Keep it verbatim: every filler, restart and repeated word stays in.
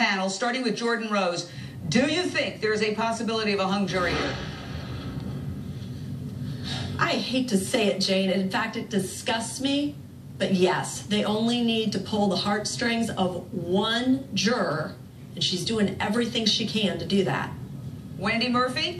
panel, starting with Jordan Rose. Do you think there is a possibility of a hung jury here? I hate to say it, Jane. In fact, it disgusts me. But yes, they only need to pull the heartstrings of one juror, and she's doing everything she can to do that. Wendy Murphy?